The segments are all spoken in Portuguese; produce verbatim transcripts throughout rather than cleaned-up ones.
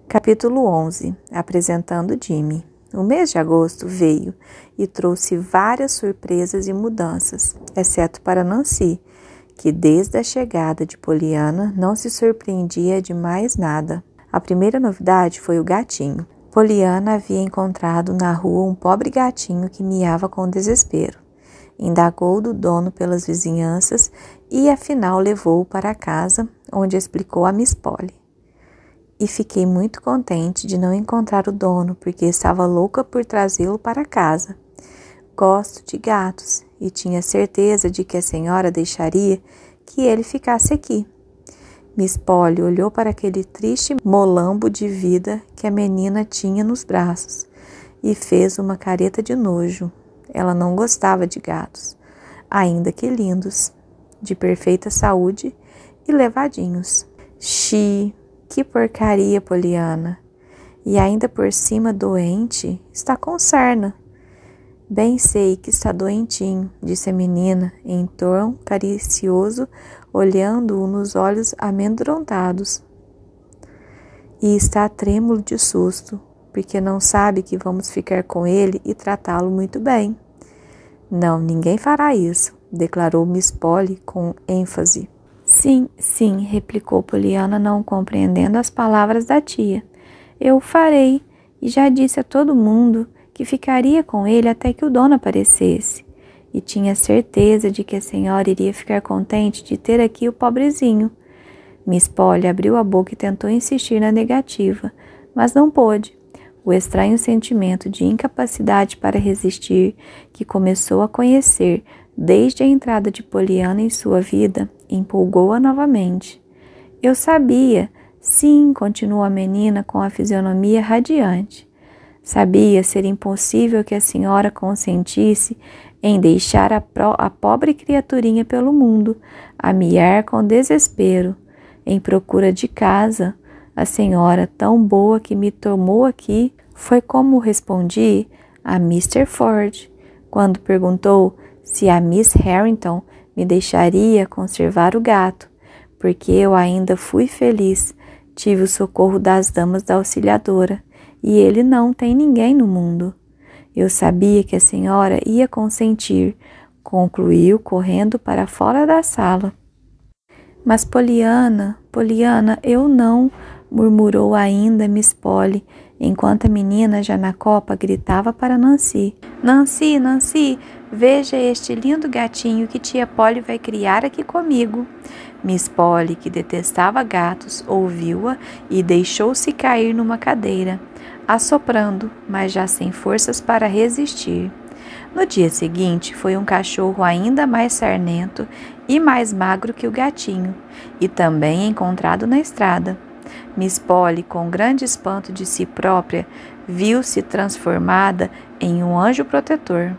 Capítulo onze. Apresentando Jimmy. O mês de agosto veio e trouxe várias surpresas e mudanças, exceto para Nancy, que desde a chegada de Poliana não se surpreendia de mais nada. A primeira novidade foi o gatinho. Poliana havia encontrado na rua um pobre gatinho que miava com desespero. Indagou do dono pelas vizinhanças e afinal levou-o para casa, onde explicou a Miss Polly. E fiquei muito contente de não encontrar o dono, porque estava louca por trazê-lo para casa. Gosto de gatos e tinha certeza de que a senhora deixaria que ele ficasse aqui. Miss Polly olhou para aquele triste molambo de vida que a menina tinha nos braços e fez uma careta de nojo. Ela não gostava de gatos, ainda que lindos, de perfeita saúde e levadinhos. Xi! Que porcaria, Poliana! E ainda por cima doente, está com sarna. Bem sei que está doentinho, disse a menina, em tom caricioso, olhando-o nos olhos amedrontados. E está trêmulo de susto, porque não sabe que vamos ficar com ele e tratá-lo muito bem. Não, ninguém fará isso, declarou Miss Polly com ênfase. Sim, sim, replicou Poliana, não compreendendo as palavras da tia. Eu o farei, e já disse a todo mundo que ficaria com ele até que o dono aparecesse. E tinha certeza de que a senhora iria ficar contente de ter aqui o pobrezinho. Miss Polly abriu a boca e tentou insistir na negativa, mas não pôde. O estranho sentimento de incapacidade para resistir, que começou a conhecer desde a entrada de Poliana em sua vida, empolgou-a novamente. Eu sabia, sim, continuou a menina com a fisionomia radiante. Sabia ser impossível que a senhora consentisse em deixar a, pro, a pobre criaturinha pelo mundo, a miar com desespero, em procura de casa. A senhora, tão boa que me tomou aqui, foi como respondi a mister Ford, quando perguntou se a Miss Harrington me deixaria conservar o gato, porque eu ainda fui feliz, tive o socorro das damas da auxiliadora, e ele não tem ninguém no mundo. Eu sabia que a senhora ia consentir, concluiu, correndo para fora da sala. Mas Poliana, Poliana, eu não, murmurou ainda Miss Polly, enquanto a menina já na copa gritava para Nancy. Nancy, Nancy, veja este lindo gatinho que tia Polly vai criar aqui comigo. Miss Polly, que detestava gatos, ouviu-a e deixou-se cair numa cadeira, assoprando, mas já sem forças para resistir. No dia seguinte, foi um cachorro ainda mais sarnento e mais magro que o gatinho, e também encontrado na estrada. Miss Polly, com grande espanto de si própria, viu-se transformada em um anjo protetor.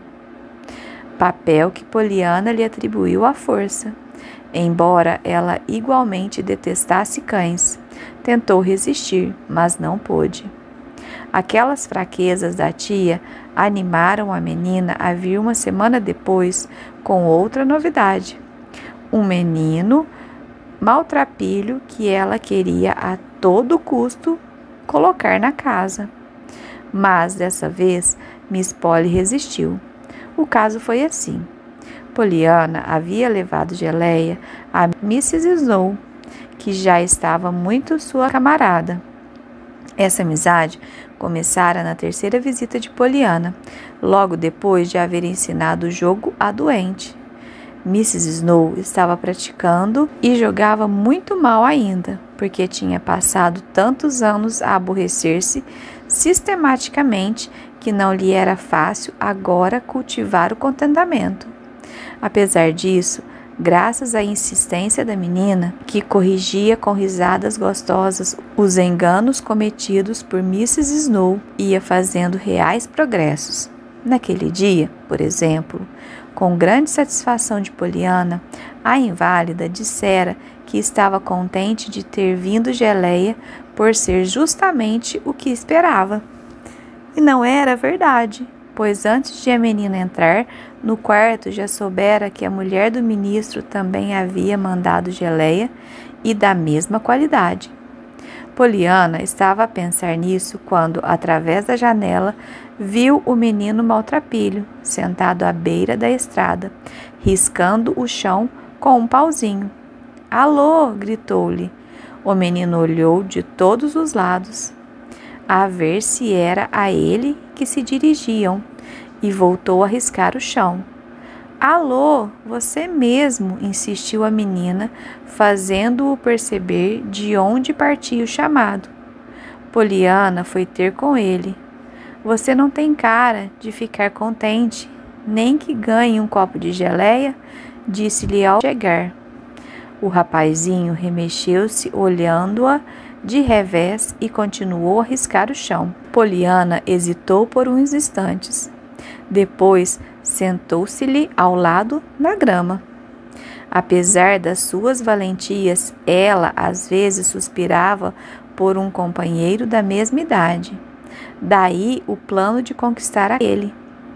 Papel que Poliana lhe atribuiu à força. Embora ela igualmente detestasse cães, tentou resistir, mas não pôde. Aquelas fraquezas da tia animaram a menina a vir uma semana depois com outra novidade. Um menino maltrapilho que ela queria a todo custo colocar na casa. Mas dessa vez Miss Polly resistiu. O caso foi assim. Poliana havia levado Geleia a missus Snow, que já estava muito sua camarada. Essa amizade começara na terceira visita de Poliana, logo depois de haver ensinado o jogo à doente. missus Snow estava praticando e jogava muito mal ainda, porque tinha passado tantos anos a aborrecer-se sistematicamente que não lhe era fácil agora cultivar o contentamento. Apesar disso, graças à insistência da menina, que corrigia com risadas gostosas os enganos cometidos por missus Snow, ia fazendo reais progressos. Naquele dia, por exemplo, com grande satisfação de Poliana, a inválida dissera que estava contente de ter vindo Geleia por ser justamente o que esperava. E não era verdade, pois antes de a menina entrar no quarto já soubera que a mulher do ministro também havia mandado Geleia e da mesma qualidade. Poliana estava a pensar nisso quando, através da janela, viu o menino maltrapilho, sentado à beira da estrada, riscando o chão com um pauzinho. Alô! Gritou-lhe. O menino olhou de todos os lados, a ver se era a ele que se dirigiam, e voltou a riscar o chão. Alô, você mesmo, insistiu a menina, fazendo-o perceber de onde partia o chamado. Poliana foi ter com ele. Você não tem cara de ficar contente, nem que ganhe um copo de geleia, disse-lhe ao chegar. O rapazinho remexeu-se olhando-a de revés e continuou a riscar o chão. Poliana hesitou por uns instantes. Depois sentou-se-lhe ao lado na grama. Apesar das suas valentias, ela às vezes suspirava por um companheiro da mesma idade. Daí o plano de conquistar aquele.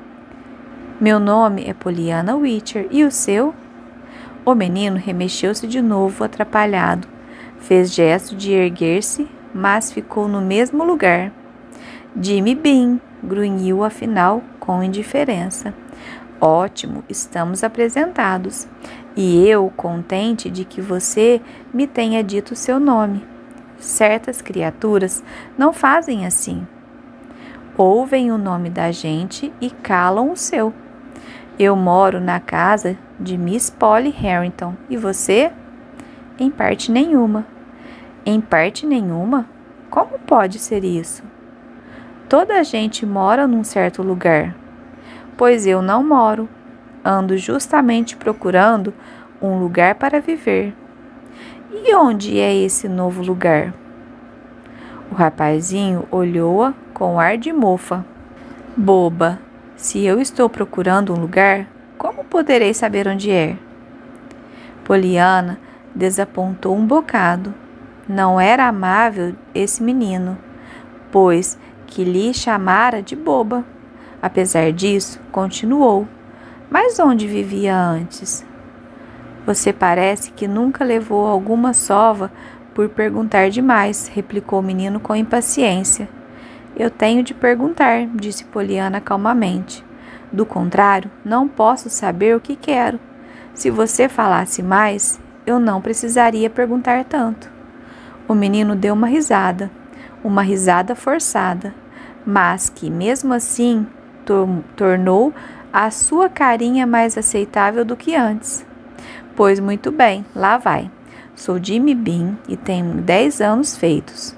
Meu nome é Poliana Witcher, e o seu? O menino remexeu-se de novo, atrapalhado. Fez gesto de erguer-se, mas ficou no mesmo lugar. Jimmy Bean, grunhiu afinal com indiferença. Ótimo, estamos apresentados. E eu, contente de que você me tenha dito seu nome. Certas criaturas não fazem assim. Ouvem o nome da gente e calam o seu. Eu moro na casa de Miss Polly Harrington. E você? Em parte nenhuma. Em parte nenhuma? Como pode ser isso? Toda a gente mora num certo lugar. Pois eu não moro. Ando justamente procurando um lugar para viver. E onde é esse novo lugar? O rapazinho olhou-a com ar de mofa. Boba, se eu estou procurando um lugar, como poderei saber onde é? Poliana desapontou um bocado. Não era amável esse menino, pois que lhe chamara de boba. Apesar disso, continuou. Mas onde vivia antes? Você parece que nunca levou alguma sova por perguntar demais, replicou o menino com impaciência. Eu tenho de perguntar, disse Poliana calmamente. Do contrário, não posso saber o que quero. Se você falasse mais, eu não precisaria perguntar tanto. O menino deu uma risada, uma risada forçada, mas que, mesmo assim, tor- tornou a sua carinha mais aceitável do que antes. Pois muito bem, lá vai. Sou Jimmy Bean e tenho dez anos feitos.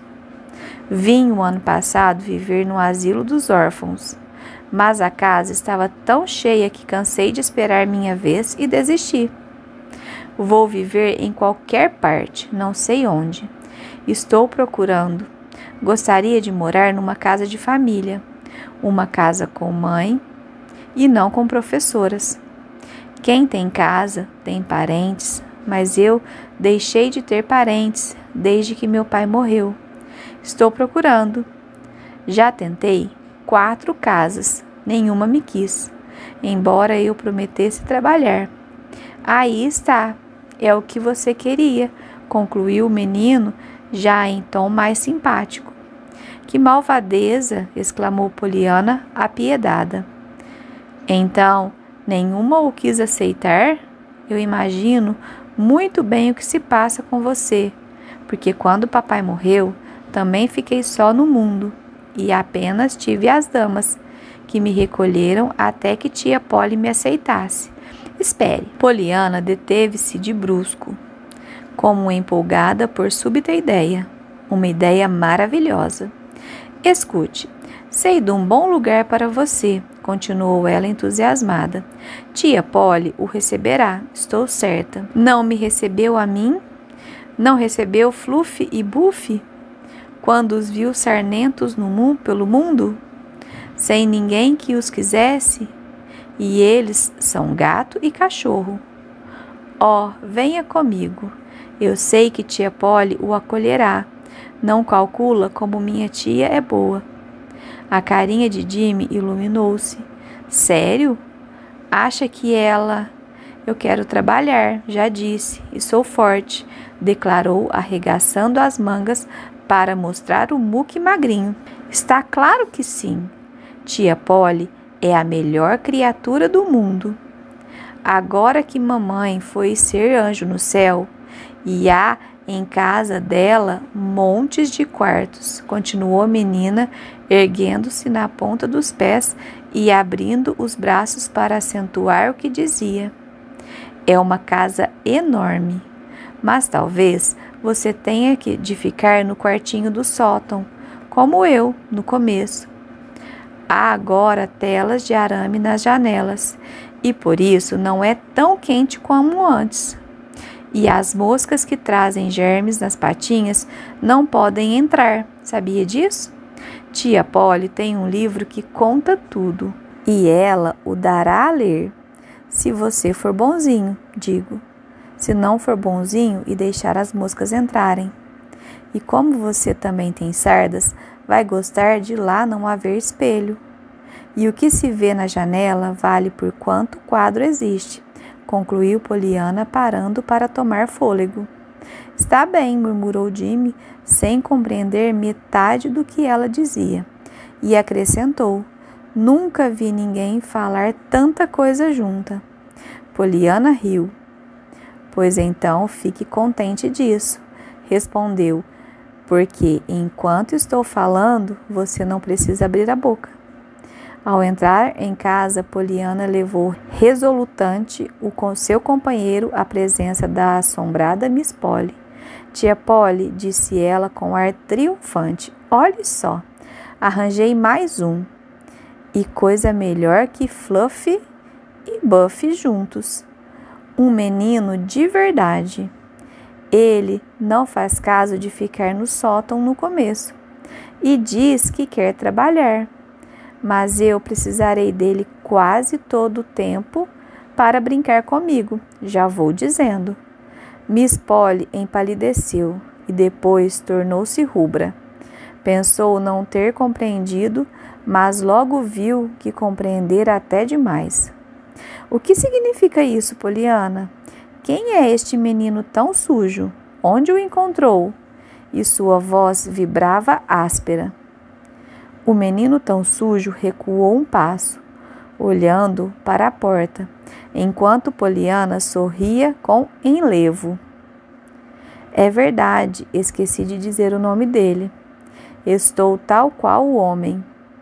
Vim o ano passado viver no asilo dos órfãos, mas a casa estava tão cheia que cansei de esperar minha vez e desisti. Vou viver em qualquer parte, não sei onde. Estou procurando. Gostaria de morar numa casa de família, uma casa com mãe e não com professoras. Quem tem casa tem parentes, mas eu deixei de ter parentes desde que meu pai morreu. Estou procurando. Já tentei quatro casas, nenhuma me quis, embora eu prometesse trabalhar. Aí está, é o que você queria, concluiu o menino, já em tom mais simpático. Que malvadeza! Exclamou Poliana, apiedada. Então, nenhuma o quis aceitar? Eu imagino muito bem o que se passa com você, porque quando papai morreu, também fiquei só no mundo, e apenas tive as damas, que me recolheram até que tia Polly me aceitasse. Espere. Poliana deteve-se de brusco, como empolgada por súbita ideia, uma ideia maravilhosa. Escute, sei de um bom lugar para você, continuou ela entusiasmada. Tia Polly o receberá, estou certa. Não me recebeu a mim? Não recebeu Fluffy e Buffy? Quando os viu sarnentos no mundo, pelo mundo, sem ninguém que os quisesse? E eles são gato e cachorro. Oh, venha comigo. Eu sei que tia Polly o acolherá. Não calcula como minha tia é boa. A carinha de Jimmy iluminou-se. Sério? Acha que ela... Eu quero trabalhar, já disse, e sou forte, declarou, arregaçando as mangas para mostrar o muque magrinho. Está claro que sim. Tia Polly é a melhor criatura do mundo. Agora que mamãe foi ser anjo no céu, e há em casa dela montes de quartos, continuou a menina, erguendo-se na ponta dos pés e abrindo os braços para acentuar o que dizia. É uma casa enorme, mas talvez você tenha que de ficar no quartinho do sótão, como eu, no começo. Há agora telas de arame nas janelas, e por isso não é tão quente como antes. E as moscas que trazem germes nas patinhas não podem entrar, sabia disso? Tia Polly tem um livro que conta tudo, e ela o dará a ler. Se você for bonzinho, digo. Se não for bonzinho e deixar as moscas entrarem. E como você também tem sardas, vai gostar de lá não haver espelho. E o que se vê na janela vale por quanto quadro existe, concluiu Poliana, parando para tomar fôlego. Está bem, murmurou Jimmy, sem compreender metade do que ela dizia, e acrescentou: nunca vi ninguém falar tanta coisa junta. Poliana riu. Pois então fique contente disso, respondeu, porque enquanto estou falando, você não precisa abrir a boca. Ao entrar em casa, Poliana levou resolutante o com seu companheiro à presença da assombrada Miss Polly. Tia Polly, disse ela com ar triunfante, olhe só, arranjei mais um. E coisa melhor que Fluffy e Buffy juntos. Um menino de verdade. Ele não faz caso de ficar no sótão no começo e diz que quer trabalhar. Mas eu precisarei dele quase todo o tempo para brincar comigo, já vou dizendo. Miss Polly empalideceu e depois tornou-se rubra. Pensou não ter compreendido, mas logo viu que compreendera até demais. O que significa isso, Poliana? Quem é este menino tão sujo? Onde o encontrou? E sua voz vibrava áspera. O menino tão sujo recuou um passo, olhando para a porta, enquanto Poliana sorria com enlevo. É verdade, esqueci de dizer o nome dele. Estou tal qual o homem.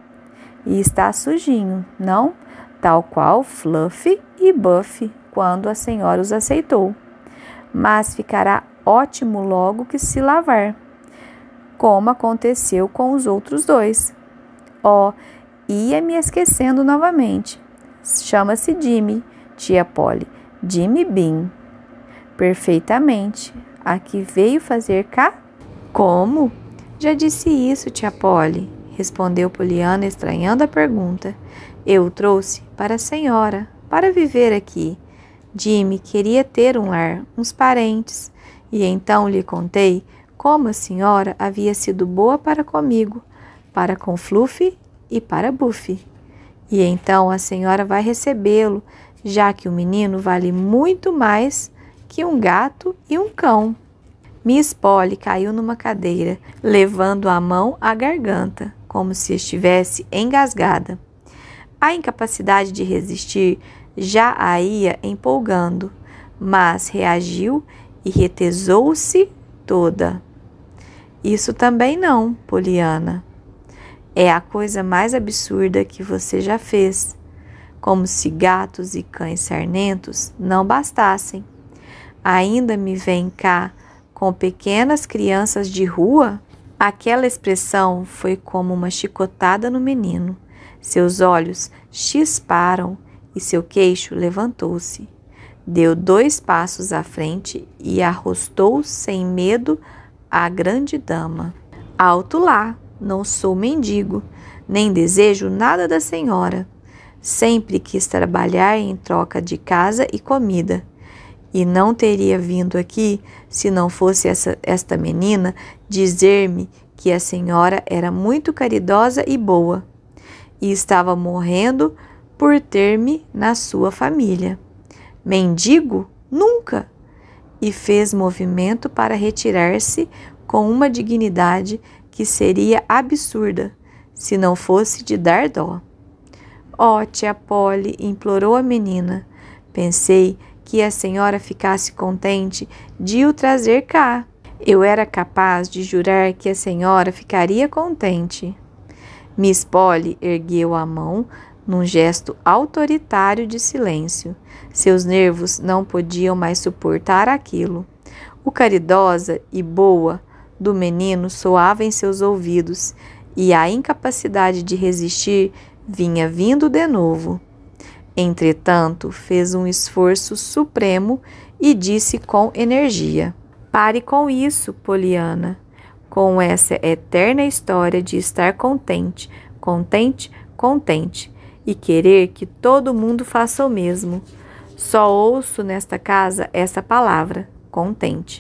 E está sujinho, não? Tal qual Fluffy e Buffy, quando a senhora os aceitou. Mas ficará ótimo logo que se lavar, como aconteceu com os outros dois. Oh, ia me esquecendo novamente. Chama-se Jimmy, tia Polly. Jimmy Bean. Perfeitamente. Aqui veio fazer cá? Como? Já disse isso, tia Polly, respondeu Poliana, estranhando a pergunta. Eu o trouxe para a senhora, para viver aqui. Jimmy queria ter um lar, uns parentes, e então lhe contei como a senhora havia sido boa para comigo, para com Fluffy e para Buffy. E então a senhora vai recebê-lo, já que o menino vale muito mais que um gato e um cão. Miss Polly caiu numa cadeira, levando a mão à garganta, como se estivesse engasgada. A incapacidade de resistir já a ia empolgando, mas reagiu e retesou-se toda. Isso também não, Poliana. É a coisa mais absurda que você já fez, como se gatos e cães sarnentos não bastassem. Ainda me vem cá com pequenas crianças de rua? Aquela expressão foi como uma chicotada no menino. Seus olhos chisparam e seu queixo levantou-se. Deu dois passos à frente e arrostou sem medo a grande dama. Alto lá, não sou mendigo, nem desejo nada da senhora. Sempre quis trabalhar em troca de casa e comida. E não teria vindo aqui se não fosse essa, esta menina dizer-me que a senhora era muito caridosa e boa, e estava morrendo por ter-me na sua família. Mendigo? Nunca! E fez movimento para retirar-se com uma dignidade que seria absurda, se não fosse de dar dó. Ó, oh, tia Polly, implorou a menina, pensei que a senhora ficasse contente de o trazer cá. Eu era capaz de jurar que a senhora ficaria contente. Miss Polly ergueu a mão num gesto autoritário de silêncio. Seus nervos não podiam mais suportar aquilo. O caridosa e boa do menino soava em seus ouvidos, e a incapacidade de resistir vinha vindo de novo. Entretanto, fez um esforço supremo e disse com energia: pare com isso, Poliana, com essa eterna história de estar contente, contente, contente, e querer que todo mundo faça o mesmo. Só ouço nesta casa essa palavra, contente.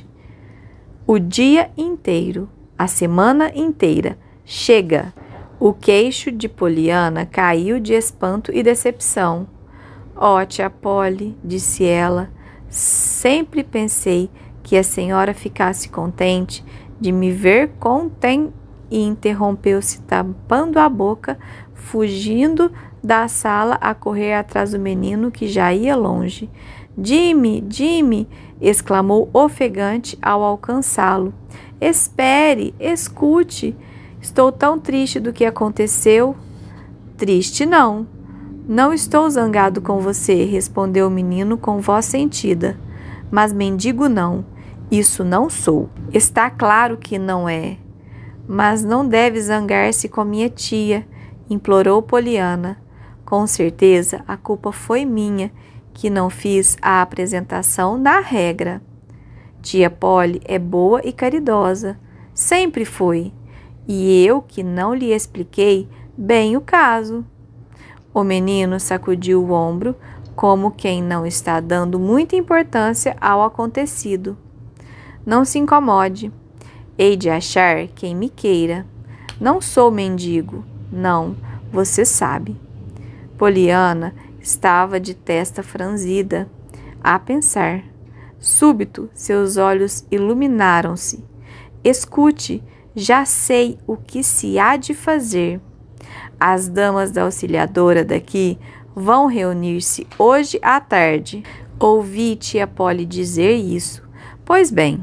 O dia inteiro, a semana inteira, chega! O queixo de Poliana caiu de espanto e decepção. Ó, oh, tia Polly, disse ela, sempre pensei que a senhora ficasse contente de me ver contente. E interrompeu-se, tampando a boca, fugindo da sala a correr atrás do menino que já ia longe. Jimmy, Jimmy! Exclamou ofegante ao alcançá-lo. Espere, escute! Estou tão triste do que aconteceu. Triste não. Não estou zangado com você, respondeu o menino com voz sentida. Mas mendigo não. Isso não sou. Está claro que não é. Mas não deve zangar-se com minha tia, implorou Poliana. Com certeza a culpa foi minha, que não fiz a apresentação na regra. Tia Polly é boa e caridosa. Sempre foi. E eu que não lhe expliquei bem o caso. O menino sacudiu o ombro, como quem não está dando muita importância ao acontecido. Não se incomode. Hei de achar quem me queira. Não sou mendigo. Não, você sabe. Poliana estava de testa franzida, a pensar. Súbito, seus olhos iluminaram-se. Escute, já sei o que se há de fazer. As damas da auxiliadora daqui vão reunir-se hoje à tarde. Ouvi tia Polly dizer isso. Pois bem,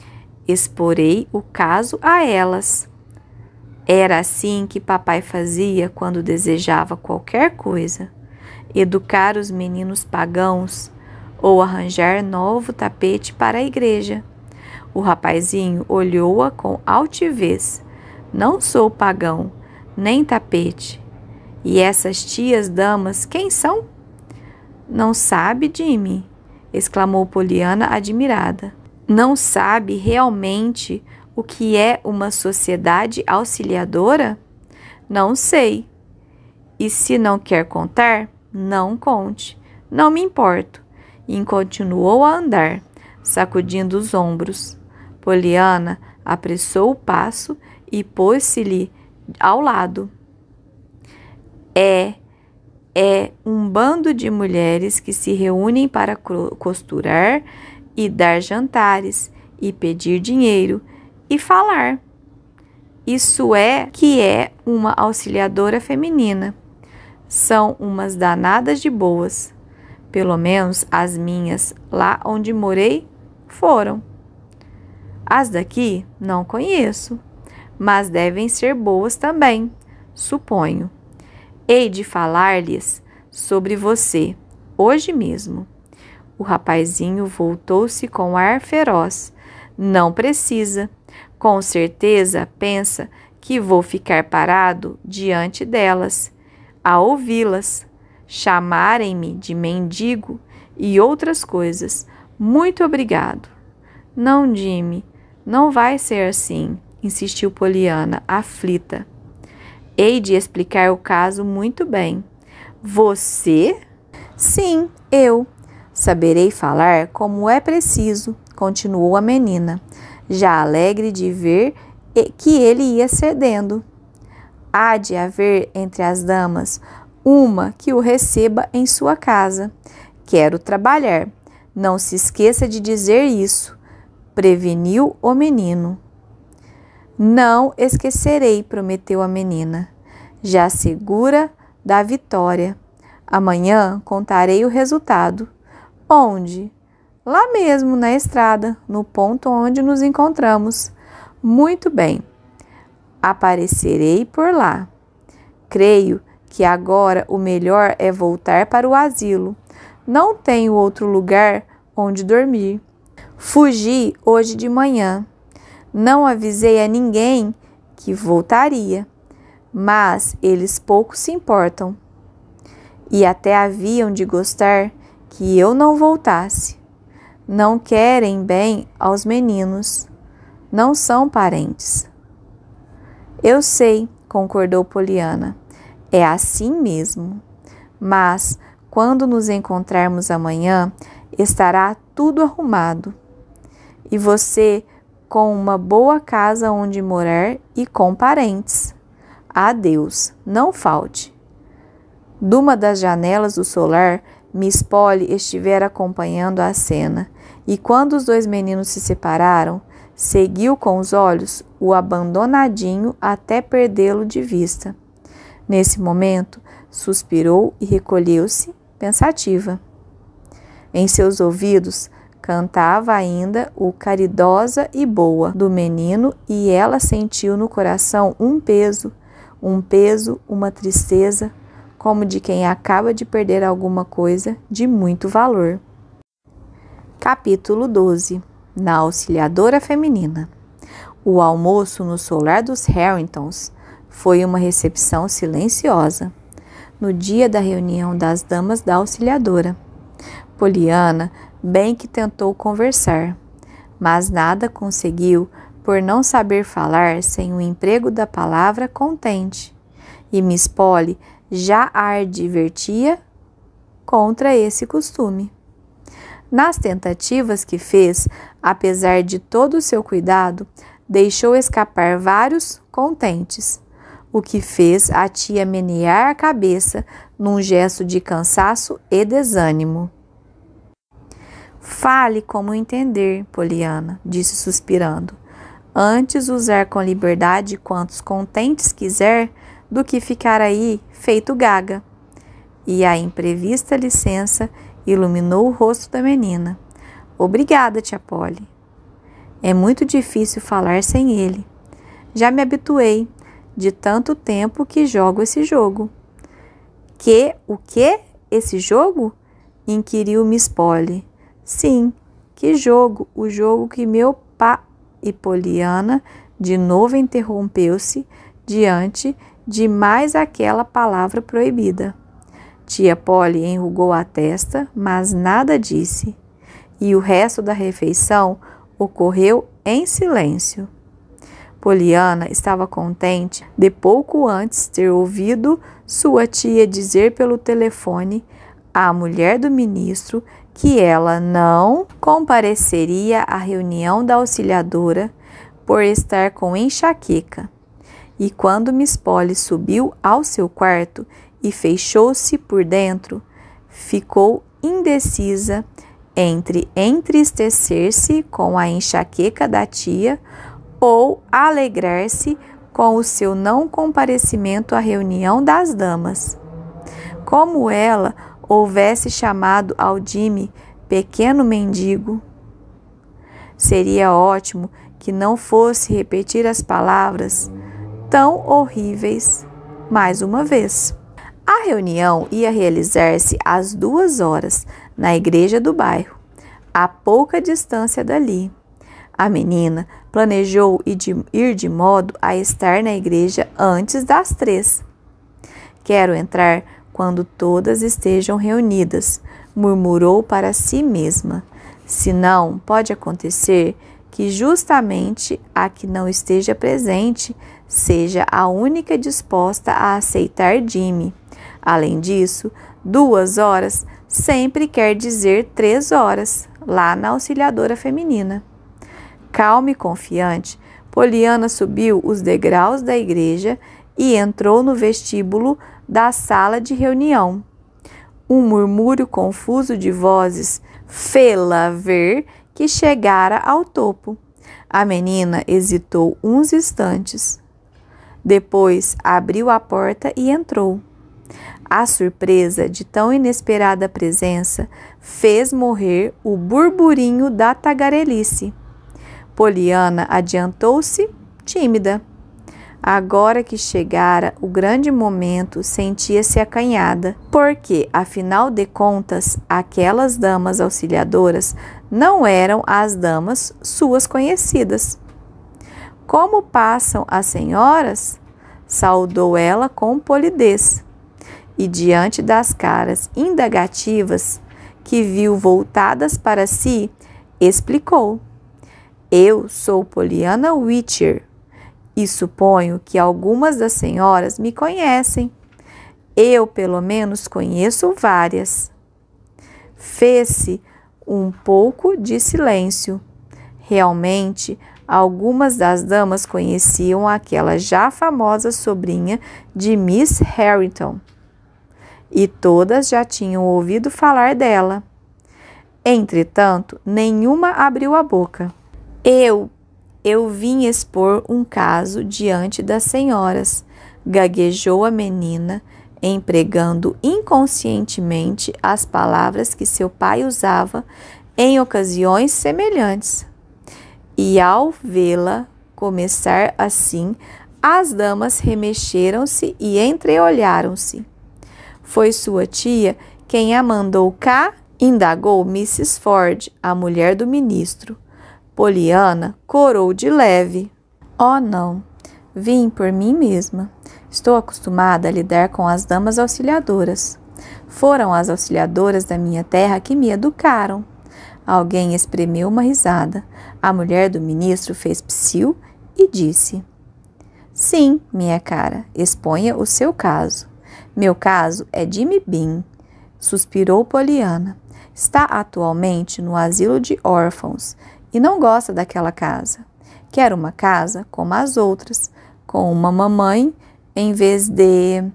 exporei o caso a elas. Era assim que papai fazia quando desejava qualquer coisa. Educar os meninos pagãos ou arranjar novo tapete para a igreja. O rapazinho olhou-a com altivez. Não sou pagão, nem tapete. E essas tias damas, quem são? Não sabe, Jimmy? Exclamou Poliana admirada. Não sabe realmente o que é uma sociedade auxiliadora? Não sei. E se não quer contar, não conte. Não me importo. E continuou a andar, sacudindo os ombros. Poliana apressou o passo e pôs-se-lhe ao lado. É, é um bando de mulheres que se reúnem para costurar e dar jantares e pedir dinheiro e falar. Isso é que é uma auxiliadora feminina. São umas danadas de boas. Pelo menos as minhas, lá onde morei, foram. As daqui não conheço, mas devem ser boas também, suponho. Hei de falar-lhes sobre você, hoje mesmo. O rapazinho voltou-se com ar feroz. Não precisa. Com certeza pensa que vou ficar parado diante delas, a ouvi-las, chamarem-me de mendigo e outras coisas. Muito obrigado. Não, Jimmy, não vai ser assim, insistiu Poliana, aflita. Hei de explicar o caso muito bem. Você? Sim, eu. Saberei falar como é preciso, continuou a menina, já alegre de ver que ele ia cedendo. Há de haver entre as damas uma que o receba em sua casa. Quero trabalhar. Não se esqueça de dizer isso, preveniu o menino. Não esquecerei, prometeu a menina, já segura da vitória. Amanhã contarei o resultado. Onde? Lá mesmo, na estrada, no ponto onde nos encontramos. Muito bem. Aparecerei por lá. Creio que agora o melhor é voltar para o asilo. Não tenho outro lugar onde dormir. Fugi hoje de manhã. Não avisei a ninguém que voltaria, mas eles pouco se importam. E até haviam de gostar que eu não voltasse. Não querem bem aos meninos. Não são parentes. Eu sei, concordou Poliana. É assim mesmo. Mas, quando nos encontrarmos amanhã, estará tudo arrumado. E você com uma boa casa onde morar e com parentes. Adeus, não falte. Duma das janelas do solar, Miss Polly estivera acompanhando a cena, e quando os dois meninos se separaram, seguiu com os olhos o abandonadinho até perdê-lo de vista. Nesse momento, suspirou e recolheu-se, pensativa. Em seus ouvidos, cantava ainda o Caridosa e Boa do menino, e ela sentiu no coração um peso, um peso, uma tristeza, como de quem acaba de perder alguma coisa de muito valor. Capítulo doze. Na Auxiliadora Feminina. O almoço no solar dos Harringtons foi uma recepção silenciosa. No dia da reunião das damas da Auxiliadora, Poliana bem que tentou conversar, mas nada conseguiu por não saber falar sem o emprego da palavra contente, e Miss Polly já a advertia contra esse costume. Nas tentativas que fez, apesar de todo o seu cuidado, deixou escapar vários contentes, o que fez a tia menear a cabeça num gesto de cansaço e desânimo. Fale como entender, Poliana, disse suspirando. Antes usar com liberdade quantos contentes quiser, do que ficar aí feito gaga. E a imprevista licença iluminou o rosto da menina. Obrigada, tia Polly. É muito difícil falar sem ele. Já me habituei, de tanto tempo que jogo esse jogo. Que? O que? Esse jogo? Inquiriu Miss Polly. Sim, que jogo? O jogo que meu pa... E Poliana de novo interrompeu-se diante de mais aquela palavra proibida. Tia Polly enrugou a testa, mas nada disse, e o resto da refeição ocorreu em silêncio. Poliana estava contente de pouco antes ter ouvido sua tia dizer pelo telefone à mulher do ministro que ela não compareceria à reunião da auxiliadora por estar com enxaqueca. E quando Miss Polly subiu ao seu quarto e fechou-se por dentro, ficou indecisa entre entristecer-se com a enxaqueca da tia ou alegrar-se com o seu não comparecimento à reunião das damas. Como ela houvesse chamado ao Jimmy pequeno mendigo, seria ótimo que não fosse repetir as palavras tão horríveis mais uma vez. A reunião ia realizar-se às duas horas na igreja do bairro, a pouca distância dali. A menina planejou ir de, ir de modo a estar na igreja antes das três. Quero entrar quando todas estejam reunidas, murmurou para si mesma. Senão, pode acontecer que justamente a que não esteja presente seja a única disposta a aceitar Jimmy. Além disso, duas horas sempre quer dizer três horas, lá na Auxiliadora Feminina. Calma e confiante, Poliana subiu os degraus da igreja e entrou no vestíbulo da sala de reunião. Um murmúrio confuso de vozes fê-la ver que chegara ao topo. A menina hesitou uns instantes. Depois abriu a porta e entrou. A surpresa de tão inesperada presença fez morrer o burburinho da tagarelice. Poliana adiantou-se, tímida. Agora que chegara o grande momento, sentia-se acanhada, porque, afinal de contas, aquelas damas auxiliadoras não eram as damas suas conhecidas. Como passam as senhoras? Saudou ela com polidez. E diante das caras indagativas que viu voltadas para si, explicou: Eu sou Poliana Whittier e suponho que algumas das senhoras me conhecem. Eu, pelo menos, conheço várias. Fez-se um pouco de silêncio. Realmente, algumas das damas conheciam aquela já famosa sobrinha de Miss Harrington. E todas já tinham ouvido falar dela. Entretanto, nenhuma abriu a boca. Eu, eu vim expor um caso diante das senhoras, gaguejou a menina, empregando inconscientemente as palavras que seu pai usava em ocasiões semelhantes. E ao vê-la começar assim, as damas remexeram-se e entreolharam-se. Foi sua tia quem a mandou cá? Indagou missus Ford, a mulher do ministro. Poliana corou de leve. Oh, não. Vim por mim mesma. Estou acostumada a lidar com as damas auxiliadoras. Foram as auxiliadoras da minha terra que me educaram. Alguém espremeu uma risada. A mulher do ministro fez psiu e disse: Sim, minha cara, exponha o seu caso. Meu caso é Jimmy Bean, suspirou Poliana. Está atualmente no asilo de órfãos e não gosta daquela casa. Quer uma casa como as outras, com uma mamãe em vez de,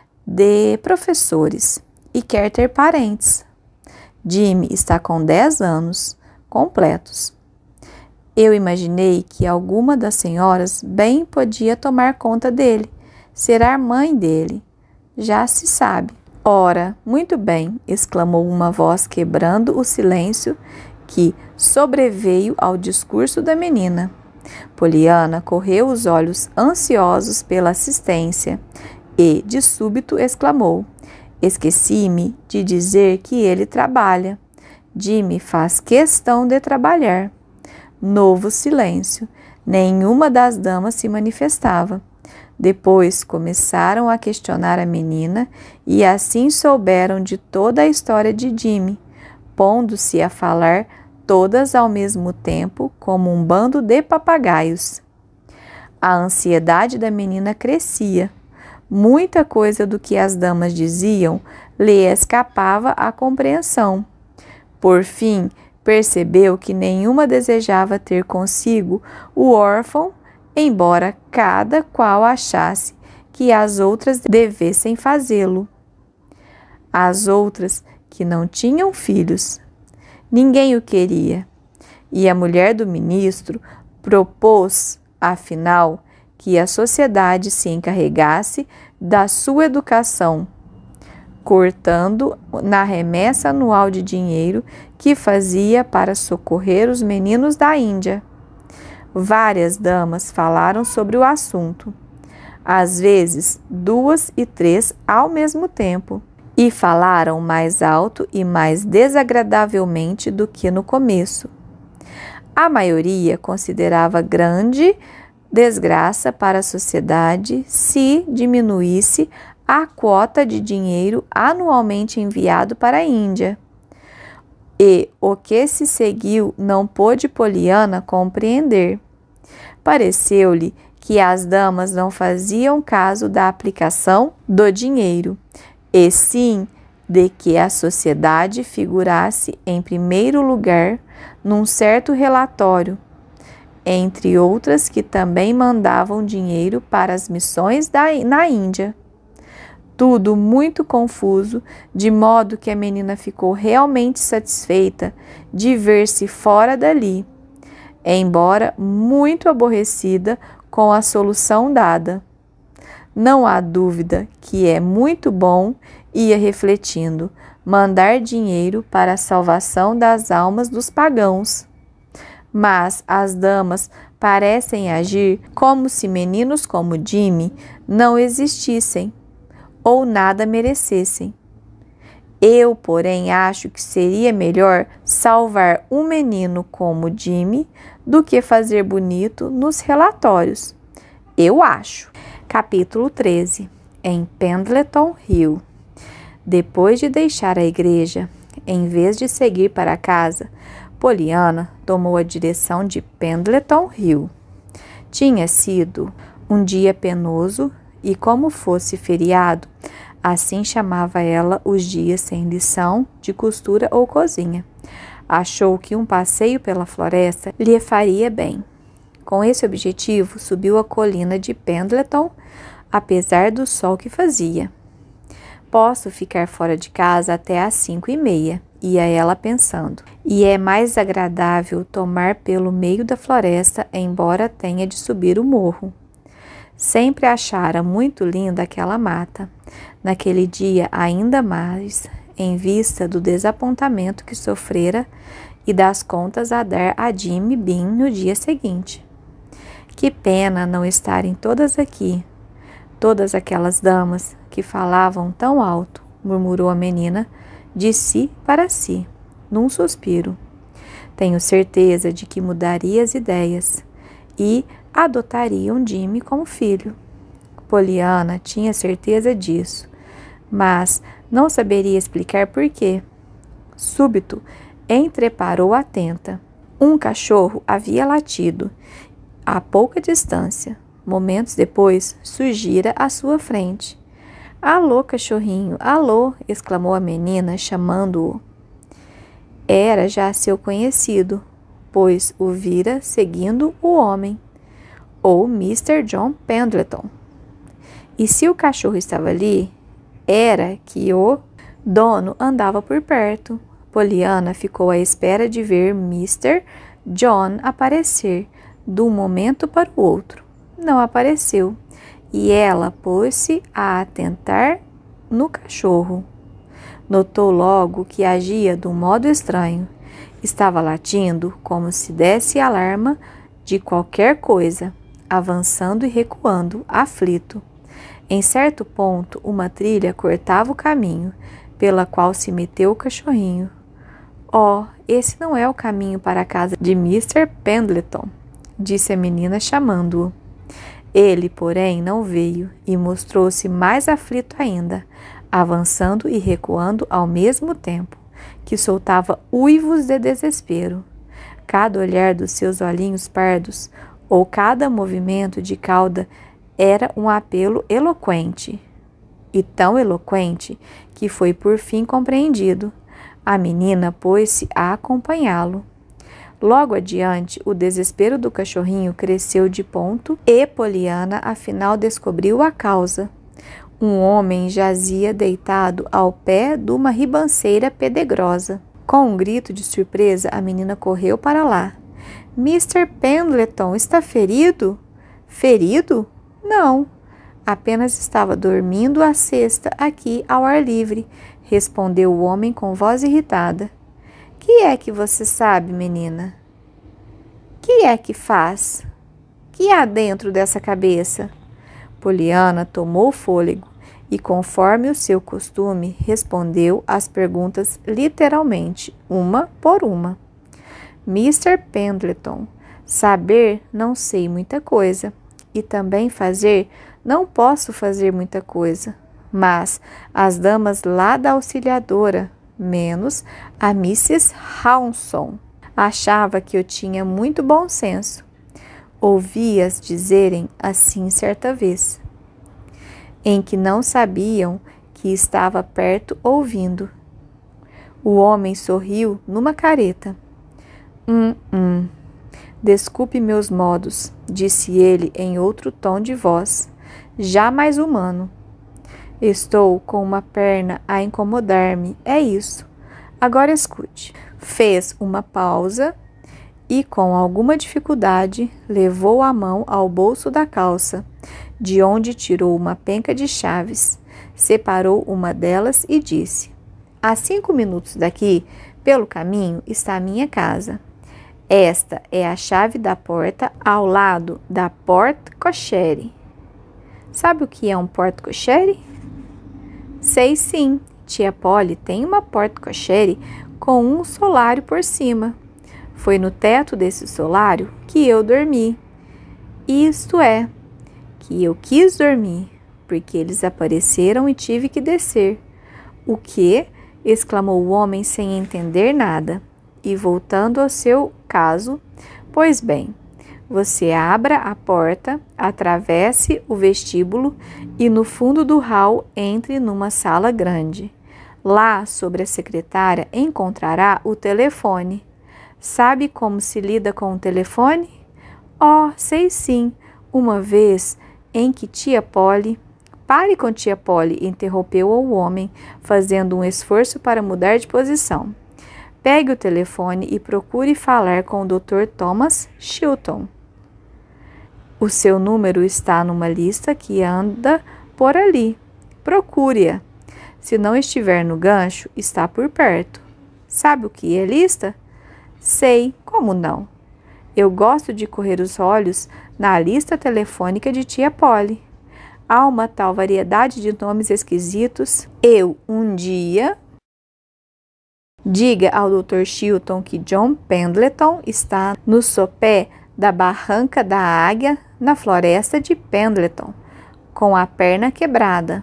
de professores, e quer ter parentes. Jimmy está com dez anos completos. Eu imaginei que alguma das senhoras bem podia tomar conta dele, ser a mãe dele. Já se sabe. Ora, muito bem, exclamou uma voz quebrando o silêncio que sobreveio ao discurso da menina. Poliana correu os olhos ansiosos pela assistência e, de súbito, exclamou: Esqueci-me de dizer que ele trabalha. Jimmy faz questão de trabalhar. Novo silêncio. Nenhuma das damas se manifestava. Depois começaram a questionar a menina e assim souberam de toda a história de Jimmy, pondo-se a falar todas ao mesmo tempo como um bando de papagaios. A ansiedade da menina crescia. Muita coisa do que as damas diziam lhe escapava à compreensão. Por fim, percebeu que nenhuma desejava ter consigo o órfão, embora cada qual achasse que as outras devessem fazê-lo. As outras que não tinham filhos. Ninguém o queria. E a mulher do ministro propôs, afinal, que a sociedade se encarregasse da sua educação, cortando na remessa anual de dinheiro que fazia para socorrer os meninos da Índia. Várias damas falaram sobre o assunto, às vezes duas e três ao mesmo tempo, e falaram mais alto e mais desagradavelmente do que no começo. A maioria considerava grande desgraça para a sociedade se diminuísse a quota de dinheiro anualmente enviado para a Índia. E o que se seguiu não pôde Poliana compreender. Pareceu-lhe que as damas não faziam caso da aplicação do dinheiro, e sim de que a sociedade figurasse em primeiro lugar num certo relatório, entre outras que também mandavam dinheiro para as missões da, na Índia. Tudo muito confuso, de modo que a menina ficou realmente satisfeita de ver-se fora dali. embora muito aborrecida com a solução dada. Não há dúvida que é muito bom, ia refletindo, mandar dinheiro para a salvação das almas dos pagãos. Mas as damas parecem agir como se meninos como Jimmy não existissem ou nada merecessem. Eu, porém, acho que seria melhor salvar um menino como Jimmy do que fazer bonito nos relatórios. Eu acho. Capítulo treze. Em Pendleton Hill. Depois de deixar a igreja, em vez de seguir para casa, Pollyanna tomou a direção de Pendleton Hill. Tinha sido um dia penoso e, como fosse feriado, assim chamava ela os dias sem lição de costura ou cozinha. Achou que um passeio pela floresta lhe faria bem. Com esse objetivo, subiu a colina de Pendleton, apesar do sol que fazia. Posso ficar fora de casa até às cinco e meia, ia ela pensando. E é mais agradável tomar pelo meio da floresta, embora tenha de subir o morro. Sempre achara muito linda aquela mata. Naquele dia ainda mais, em vista do desapontamento que sofrera e das contas a dar a Jimmy Bean no dia seguinte. Que pena não estarem todas aqui, todas aquelas damas que falavam tão alto, murmurou a menina de si para si, num suspiro. Tenho certeza de que mudaria as ideias e adotariam Jimmy como filho. Pollyanna tinha certeza disso, mas não saberia explicar por quê. Súbito, entreparou atenta. Um cachorro havia latido a pouca distância. Momentos depois, surgira à sua frente. Alô, cachorrinho, alô, exclamou a menina, chamando-o. Era já seu conhecido, pois o vira seguindo o homem, ou mister John Pendleton. E se o cachorro estava ali, era que o dono andava por perto. Pollyanna ficou à espera de ver mister John aparecer de um momento para o outro. Não apareceu, e ela pôs-se a atentar no cachorro. Notou logo que agia de um modo estranho. Estava latindo como se desse alarma de qualquer coisa, avançando e recuando, aflito. Em certo ponto, uma trilha cortava o caminho, pela qual se meteu o cachorrinho. Oh, esse não é o caminho para a casa de mister Pendleton, disse a menina chamando-o. Ele, porém, não veio e mostrou-se mais aflito ainda, avançando e recuando ao mesmo tempo, que soltava uivos de desespero. Cada olhar dos seus olhinhos pardos, ou cada movimento de cauda, era um apelo eloquente, e tão eloquente que foi por fim compreendido. A menina pôs-se a acompanhá-lo. Logo adiante, o desespero do cachorrinho cresceu de ponto e Pollyanna afinal descobriu a causa. Um homem jazia deitado ao pé de uma ribanceira pedregosa. Com um grito de surpresa, a menina correu para lá. mister Pendleton está ferido? Ferido? Não, apenas estava dormindo a cesta aqui ao ar livre, respondeu o homem com voz irritada. Que é que você sabe, menina? Que é que faz? Que há dentro dessa cabeça? Pollyanna tomou fôlego e, conforme o seu costume, respondeu às perguntas literalmente, uma por uma. mister Pendleton, saber não sei muita coisa, e também fazer não posso fazer muita coisa, mas as damas lá da auxiliadora, menos a missus Rawson, achava que eu tinha muito bom senso. Ouvi-as dizerem assim certa vez, em que não sabiam que estava perto ouvindo. O homem sorriu numa careta. Hum, hum. Desculpe meus modos, disse ele em outro tom de voz, já mais humano. Estou com uma perna a incomodar-me, é isso. Agora escute. Fez uma pausa e, com alguma dificuldade, levou a mão ao bolso da calça, de onde tirou uma penca de chaves, separou uma delas e disse: "A cinco minutos daqui, pelo caminho, está a minha casa. Esta é a chave da porta ao lado da porte-cochere." Sabe o que é um porte-cochere? Sei sim, tia Polly tem uma porte-cochere com um solário por cima. Foi no teto desse solário que eu dormi. Isto é, que eu quis dormir, porque eles apareceram e tive que descer. "O quê?" exclamou o homem sem entender nada. E voltando ao seu caso, "Pois bem, você abra a porta, atravesse o vestíbulo e no fundo do hall entre numa sala grande. Lá, sobre a secretária, encontrará o telefone. Sabe como se lida com o telefone? Oh, sei sim. Uma vez em que tia Polly..." "Pare com tia Polly", interrompeu o homem, fazendo um esforço para mudar de posição. "Pegue o telefone e procure falar com o doutor Thomas Chilton. O seu número está numa lista que anda por ali. Procure-a. Se não estiver no gancho, está por perto." "Sabe o que é lista?" "Sei, como não? Eu gosto de correr os olhos na lista telefônica de tia Polly. Há uma tal variedade de nomes esquisitos. Eu, um dia... Diga ao doutor Chilton que John Pendleton está no sopé da barranca da Águia, na floresta de Pendleton, com a perna quebrada.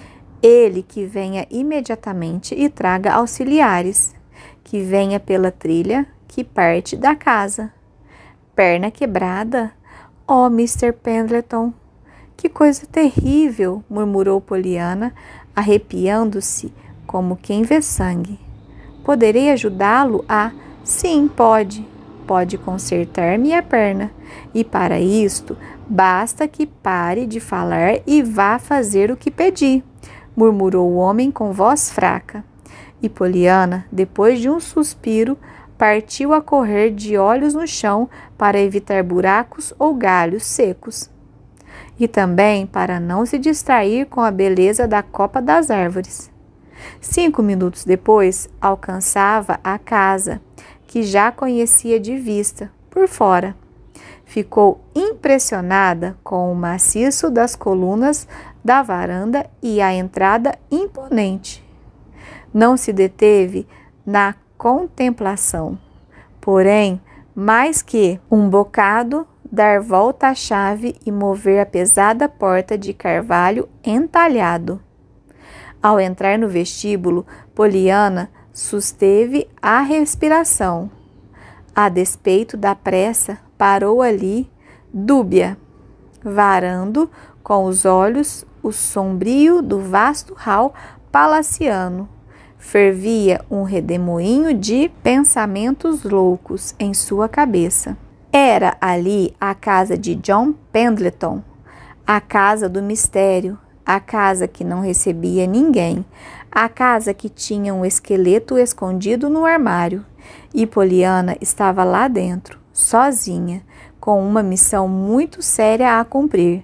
Ele que venha imediatamente e traga auxiliares, que venha pela trilha que parte da casa." "Perna quebrada? Oh, mister Pendleton, que coisa terrível!" murmurou Poliana, arrepiando-se como quem vê sangue. "Poderei ajudá-lo a..." "Sim, pode. Pode consertar-me a perna. E para isto, basta que pare de falar e vá fazer o que pedi", murmurou o homem com voz fraca. E Poliana, depois de um suspiro, partiu a correr de olhos no chão para evitar buracos ou galhos secos. E também para não se distrair com a beleza da copa das árvores. Cinco minutos depois, alcançava a casa, que já conhecia de vista, por fora. Ficou impressionada com o maciço das colunas da varanda e a entrada imponente. Não se deteve na contemplação, porém, mais que um bocado, dar volta à chave e mover a pesada porta de carvalho entalhado. Ao entrar no vestíbulo, Poliana susteve a respiração. A despeito da pressa, parou ali, dúbia, varando com os olhos o sombrio do vasto hall palaciano. Fervia um redemoinho de pensamentos loucos em sua cabeça. Era ali a casa de John Pendleton, a casa do mistério, a casa que não recebia ninguém, a casa que tinha um esqueleto escondido no armário. E Poliana estava lá dentro, sozinha, com uma missão muito séria a cumprir.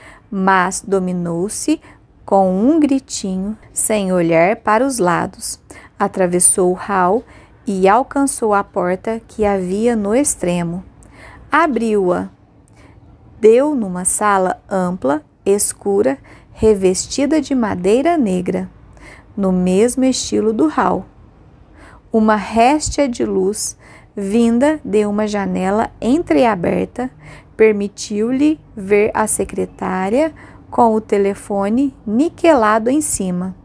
Mas dominou-se com um gritinho, sem olhar para os lados. Atravessou o hall e alcançou a porta que havia no extremo. Abriu-a. Deu numa sala ampla, escura, revestida de madeira negra, no mesmo estilo do hall. Uma réstia de luz, vinda de uma janela entreaberta, permitiu-lhe ver a secretária com o telefone niquelado em cima.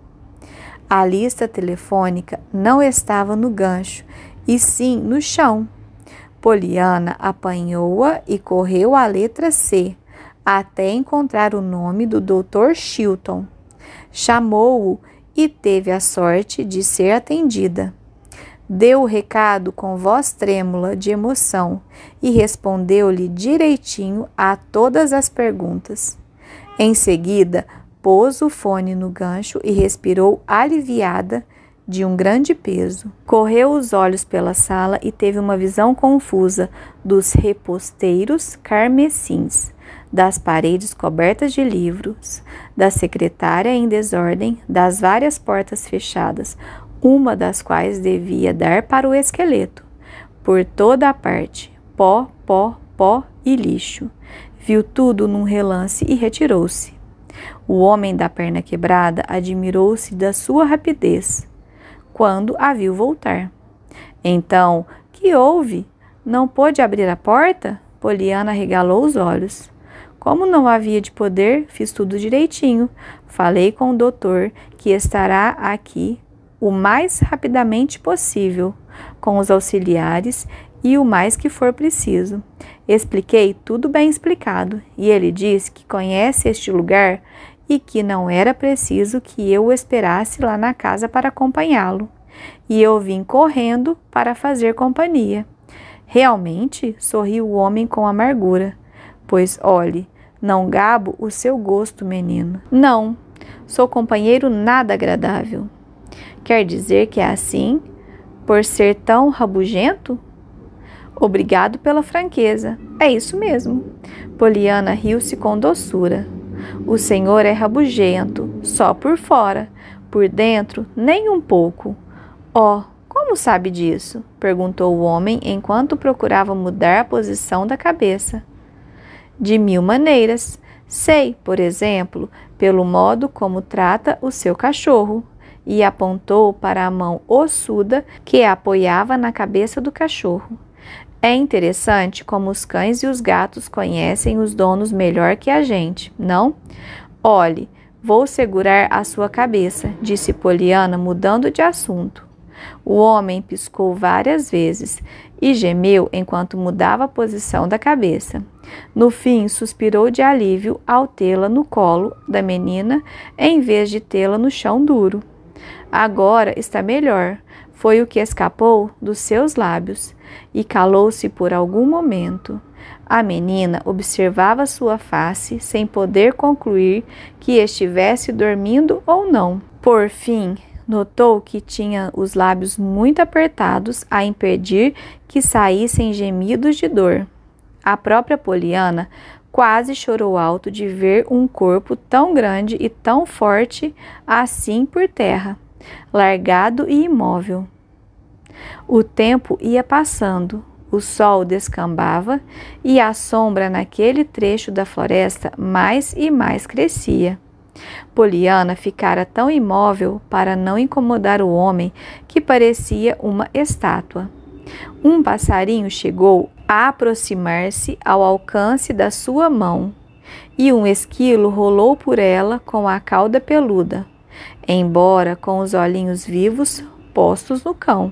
A lista telefônica não estava no gancho, e sim no chão. Poliana apanhou-a e correu à letra C, até encontrar o nome do doutor Chilton. Chamou-o e teve a sorte de ser atendida. Deu o recado com voz trêmula de emoção e respondeu-lhe direitinho a todas as perguntas. Em seguida, pôs o fone no gancho e respirou aliviada, de um grande peso. Correu os olhos pela sala e teve uma visão confusa dos reposteiros carmesins, das paredes cobertas de livros, da secretária em desordem, das várias portas fechadas, uma das quais devia dar para o esqueleto. Por toda a parte, pó, pó, pó e lixo. Viu tudo num relance e retirou-se. O homem da perna quebrada admirou-se da sua rapidez, quando a viu voltar. Então, que houve? Não pôde abrir a porta? Poliana arregalou os olhos. Como não havia de poder, fiz tudo direitinho. Falei com o doutor, que estará aqui o mais rapidamente possível, com os auxiliares e o mais que for preciso. Expliquei tudo bem explicado, e ele disse que conhece este lugar e que não era preciso que eu o esperasse lá na casa para acompanhá-lo. E eu vim correndo para fazer companhia. Realmente, sorriu o homem com amargura. Pois, olhe, não gabo o seu gosto, menino. Não, sou companheiro nada agradável. Quer dizer que é assim, por ser tão rabugento? Obrigado pela franqueza. É isso mesmo. Poliana riu-se com doçura. O senhor é rabugento, só por fora. Por dentro, nem um pouco. Oh, como sabe disso? Perguntou o homem enquanto procurava mudar a posição da cabeça. De mil maneiras. Sei, por exemplo, pelo modo como trata o seu cachorro. E apontou para a mão ossuda que apoiava na cabeça do cachorro. É interessante como os cães e os gatos conhecem os donos melhor que a gente, não? Olhe, vou segurar a sua cabeça, disse Poliana, mudando de assunto. O homem piscou várias vezes e gemeu enquanto mudava a posição da cabeça. No fim, suspirou de alívio ao tê-la no colo da menina em vez de tê-la no chão duro. Agora está melhor, foi o que escapou dos seus lábios, e calou-se por algum momento. A menina observava sua face sem poder concluir que estivesse dormindo ou não. Por fim, notou que tinha os lábios muito apertados a impedir que saíssem gemidos de dor. A própria Poliana quase chorou alto de ver um corpo tão grande e tão forte assim por terra, largado e imóvel. O tempo ia passando, o sol descambava e a sombra naquele trecho da floresta mais e mais crescia. Poliana ficara tão imóvel para não incomodar o homem que parecia uma estátua. Um passarinho chegou a aproximar-se ao alcance da sua mão, e um esquilo rolou por ela com a cauda peluda, embora com os olhinhos vivos postos no cão.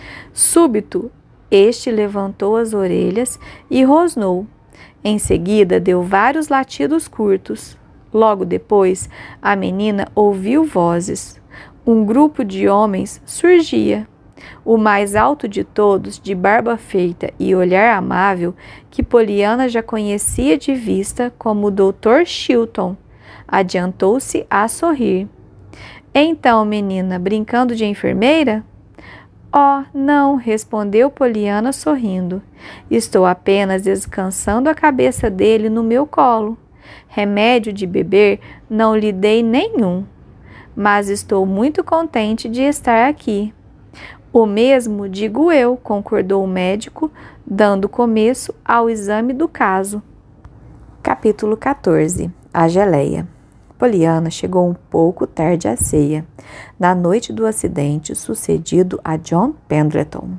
Súbito, este levantou as orelhas e rosnou. Em seguida, deu vários latidos curtos. Logo depois, a menina ouviu vozes. Um grupo de homens surgia. O mais alto de todos, de barba feita e olhar amável, que Poliana já conhecia de vista como o doutor Chilton, adiantou-se a sorrir. Então, menina, brincando de enfermeira? Oh, não, respondeu Poliana sorrindo. Estou apenas descansando a cabeça dele no meu colo. Remédio de beber não lhe dei nenhum, mas estou muito contente de estar aqui. O mesmo digo eu, concordou o médico, dando começo ao exame do caso. Capítulo quatorze. A geleia. Poliana chegou um pouco tarde à ceia, na noite do acidente sucedido a John Pendleton.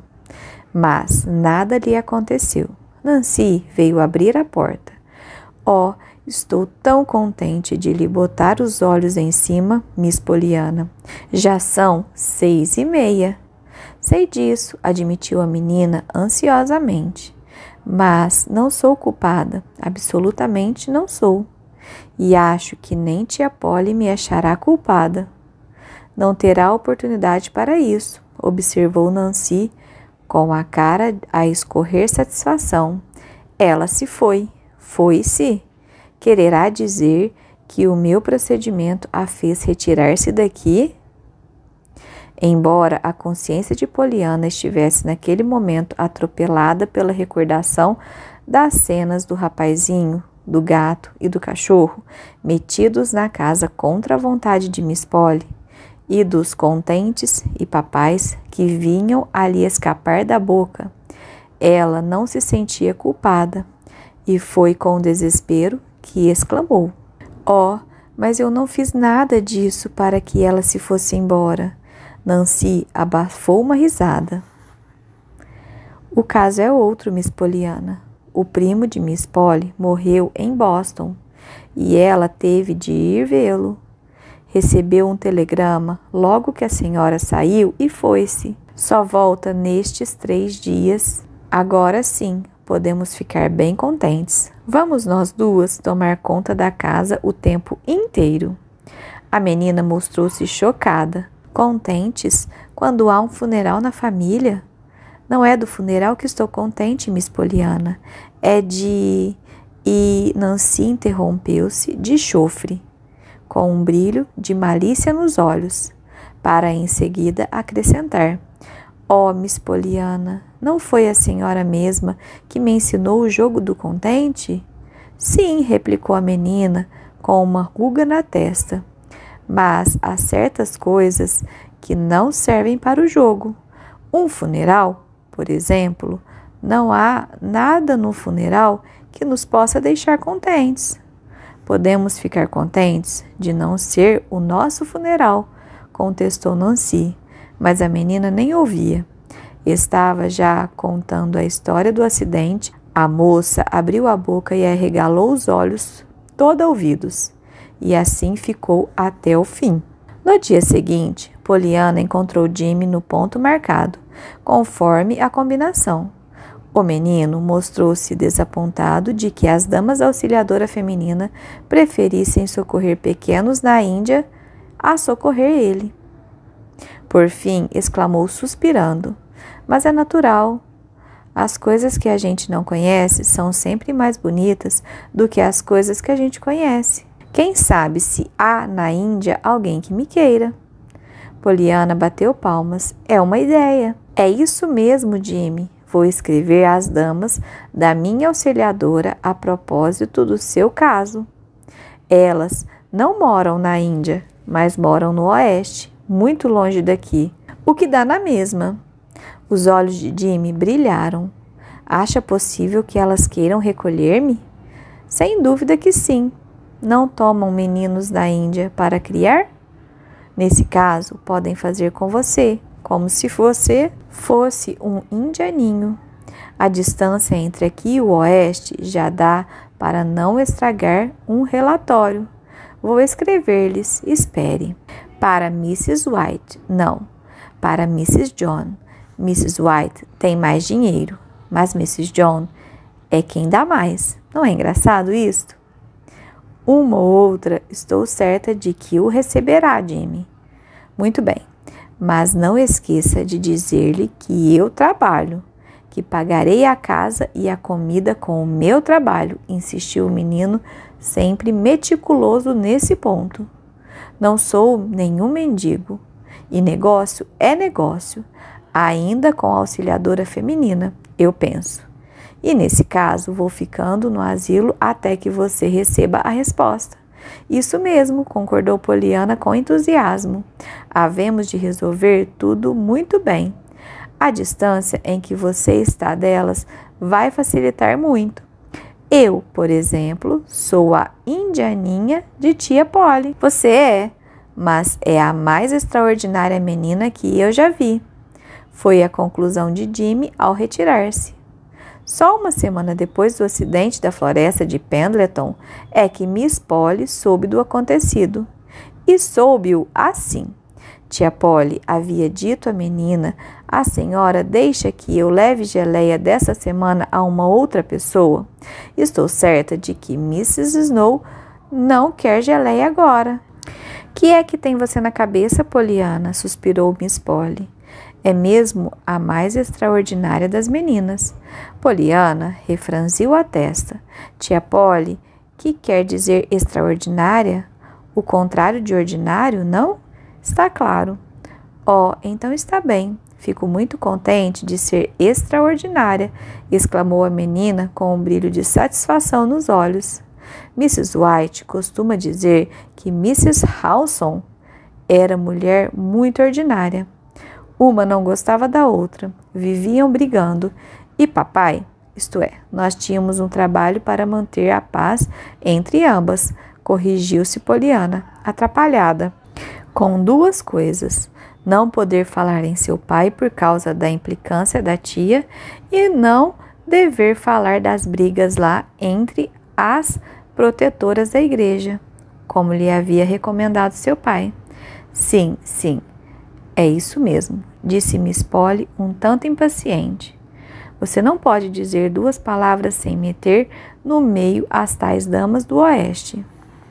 Mas nada lhe aconteceu. Nancy veio abrir a porta. Oh, estou tão contente de lhe botar os olhos em cima, Miss Poliana. Já são seis e meia. Sei disso, admitiu a menina ansiosamente. Mas não sou culpada, absolutamente não sou. E acho que nem tia Polly me achará culpada. Não terá oportunidade para isso, observou Nancy, com a cara a escorrer satisfação. Ela se foi. Foi-se. Quererá dizer que o meu procedimento a fez retirar-se daqui? Embora a consciência de Poliana estivesse naquele momento atropelada pela recordação das cenas do rapazinho, do gato e do cachorro metidos na casa contra a vontade de Miss Polly e dos contentes e papais que vinham ali escapar da boca, ela não se sentia culpada e foi com desespero que exclamou: "Oh, mas eu não fiz nada disso para que ela se fosse embora." Nancy abafou uma risada. "O caso é outro, Miss Poliana. O primo de Miss Polly morreu em Boston e ela teve de ir vê-lo. Recebeu um telegrama logo que a senhora saiu e foi-se. Só volta nestes três dias. Agora sim, podemos ficar bem contentes. Vamos nós duas tomar conta da casa o tempo inteiro." A menina mostrou-se chocada. "Contentes quando há um funeral na família? Não é do funeral que estou contente, Miss Poliana. É de..." E Nancy interrompeu-se de chofre, com um brilho de malícia nos olhos, para em seguida acrescentar: "Oh, Miss Poliana, não foi a senhora mesma que me ensinou o jogo do contente?" "Sim", replicou a menina, com uma ruga na testa. "Mas há certas coisas que não servem para o jogo. Um funeral, por exemplo, não há nada no funeral que nos possa deixar contentes." "Podemos ficar contentes de não ser o nosso funeral", contestou Nancy, mas a menina nem ouvia. Estava já contando a história do acidente. A moça abriu a boca e arregalou os olhos, toda ouvidos, e assim ficou até o fim. No dia seguinte, Poliana encontrou Jimmy no ponto marcado, conforme a combinação. O menino mostrou-se desapontado de que as damas auxiliadoras femininas preferissem socorrer pequenos na Índia a socorrer ele. Por fim, exclamou suspirando: "Mas é natural. As coisas que a gente não conhece são sempre mais bonitas do que as coisas que a gente conhece. Quem sabe se há na Índia alguém que me queira." Poliana bateu palmas. "É uma ideia." "É isso mesmo, Jimmy. Vou escrever às damas da minha auxiliadora a propósito do seu caso. Elas não moram na Índia, mas moram no oeste, muito longe daqui, o que dá na mesma." Os olhos de Jimmy brilharam. "Acha possível que elas queiram recolher-me?" "Sem dúvida que sim. Não tomam meninos da Índia para criar? Nesse caso, podem fazer com você, como se você fosse um indianinho. A distância entre aqui e o oeste já dá para não estragar um relatório. Vou escrever-lhes, espere. Para missus White, não. Para missus John. missus White tem mais dinheiro, mas missus John é quem dá mais. Não é engraçado isto?" "Uma ou outra, estou certa de que o receberá, Jimmy." "Muito bem, mas não esqueça de dizer-lhe que eu trabalho, que pagarei a casa e a comida com o meu trabalho", insistiu o menino, sempre meticuloso nesse ponto. "Não sou nenhum mendigo, e negócio é negócio, ainda com a auxiliadora feminina, eu penso. E nesse caso, vou ficando no asilo até que você receba a resposta." "Isso mesmo", concordou Poliana com entusiasmo. "Havemos de resolver tudo muito bem. A distância em que você está delas vai facilitar muito. Eu, por exemplo, sou a indianinha de tia Polly." "Você é, mas é a mais extraordinária menina que eu já vi." Foi a conclusão de Jimmy ao retirar-se. Só uma semana depois do acidente da floresta de Pendleton é que Miss Polly soube do acontecido. E soube-o assim. Tia Polly havia dito à menina: "A senhora deixa que eu leve geleia dessa semana a uma outra pessoa? Estou certa de que missus Snow não quer geleia agora." "Que é que tem você na cabeça, Poliana?" suspirou Miss Polly. "É mesmo a mais extraordinária das meninas." Poliana refranziu a testa. "Tia Polly, que quer dizer extraordinária? O contrário de ordinário, não? Está claro." Oh, então está bem. Fico muito contente de ser extraordinária, exclamou a menina com um brilho de satisfação nos olhos. missus White costuma dizer que missus Halson era mulher muito ordinária. Uma não gostava da outra, viviam brigando, e papai, isto é, nós tínhamos um trabalho para manter a paz entre ambas, corrigiu-se Poliana, atrapalhada, com duas coisas: não poder falar em seu pai por causa da implicância da tia e não dever falar das brigas lá entre as protetoras da igreja, como lhe havia recomendado seu pai. Sim, sim, é isso mesmo, disse Miss Polly um tanto impaciente. Você não pode dizer duas palavras sem meter no meio as tais damas do oeste.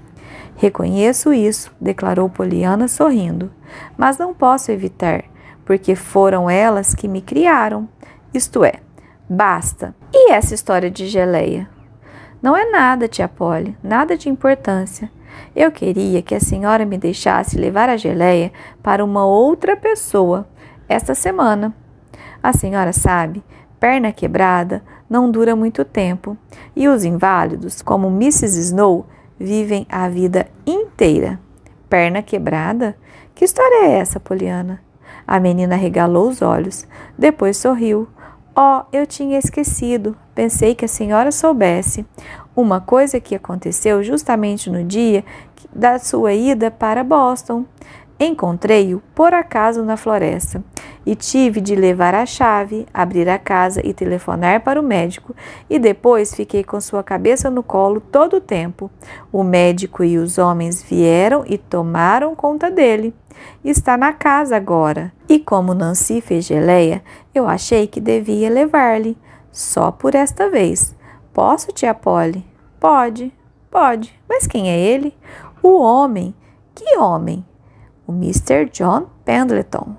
Reconheço isso, declarou Poliana sorrindo, mas não posso evitar, porque foram elas que me criaram. Isto é, basta. E essa história de geleia? Não é nada, tia Polly, nada de importância. Eu queria que a senhora me deixasse levar a geleia para uma outra pessoa esta semana. A senhora sabe, perna quebrada não dura muito tempo, e os inválidos, como missus Snow, vivem a vida inteira. Perna quebrada? Que história é essa, Poliana? A menina regalou os olhos, depois sorriu. Oh, eu tinha esquecido. Pensei que a senhora soubesse. Uma coisa que aconteceu justamente no dia da sua ida para Boston. Encontrei-o por acaso na floresta e tive de levar a chave, abrir a casa e telefonar para o médico, e depois fiquei com sua cabeça no colo todo o tempo. O médico e os homens vieram e tomaram conta dele. Está na casa agora. E como Nancy fez geleia, eu achei que devia levar-lhe, só por esta vez. Posso, tia Polly? Pode, pode. Mas quem é ele? O homem. Que homem? O mister John Pendleton.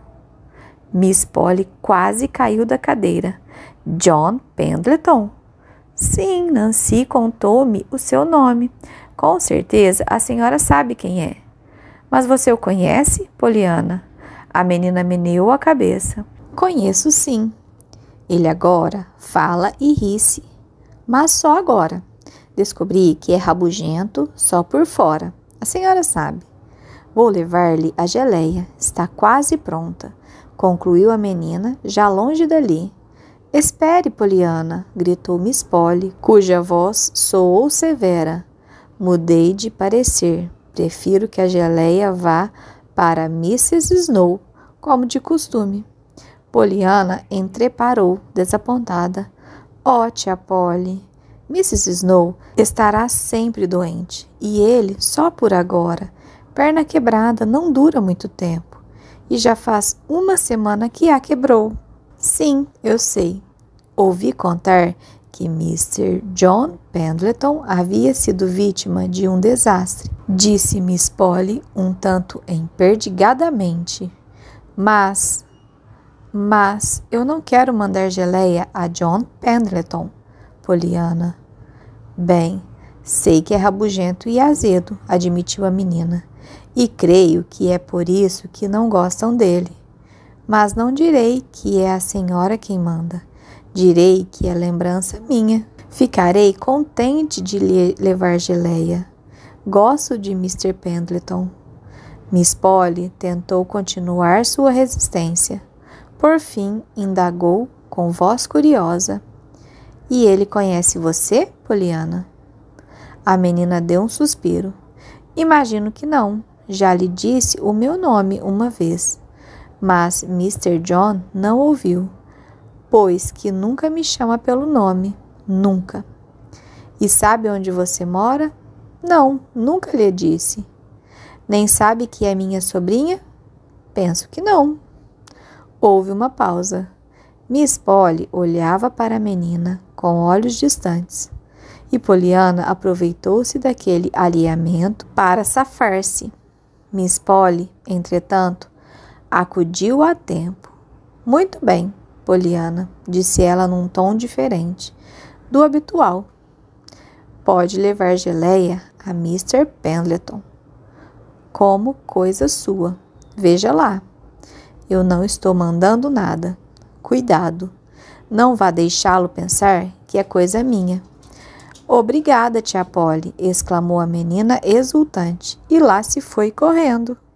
Miss Polly quase caiu da cadeira. John Pendleton? Sim, Nancy contou-me o seu nome. Com certeza a senhora sabe quem é. Mas você o conhece, Poliana? A menina meneou a cabeça. Conheço sim. Ele agora fala e ri-se. Mas só agora. Descobri que é rabugento só por fora. A senhora sabe. Vou levar-lhe a geleia. Está quase pronta, concluiu a menina, já longe dali. Espere, Poliana, gritou Miss Polly, cuja voz soou severa. Mudei de parecer. Prefiro que a geleia vá para missus Snow, como de costume. Poliana entreparou, desapontada. Oh, tia Polly, missus Snow estará sempre doente, e ele só por agora. Perna quebrada não dura muito tempo, e já faz uma semana que a quebrou. Sim, eu sei. Ouvi contar que mister John Pendleton havia sido vítima de um desastre, disse Miss Polly um tanto emperdigadamente. Mas, mas eu não quero mandar geleia a John Pendleton, Poliana. Bem, sei que é rabugento e azedo, admitiu a menina, e creio que é por isso que não gostam dele. Mas não direi que é a senhora quem manda. Direi que é lembrança minha. Ficarei contente de lhe levar geleia. Gosto de mister Pendleton. Miss Polly tentou continuar sua resistência. Por fim, indagou com voz curiosa. E ele conhece você, Poliana? A menina deu um suspiro. Imagino que não. Já lhe disse o meu nome uma vez. Mas mister John não ouviu, pois que nunca me chama pelo nome, nunca. E sabe onde você mora? Não, nunca lhe disse. Nem sabe que é minha sobrinha? Penso que não. Houve uma pausa. Miss Polly olhava para a menina com olhos distantes, e Poliana aproveitou-se daquele alinhamento para safar-se. Miss Polly, entretanto, acudiu a tempo. Muito bem, Poliana, disse ela num tom diferente do habitual. Pode levar geleia a mister Pendleton como coisa sua. Veja lá. Eu não estou mandando nada. Cuidado. Não vá deixá-lo pensar que é coisa minha. Obrigada, tia Polly, exclamou a menina exultante, e lá se foi correndo.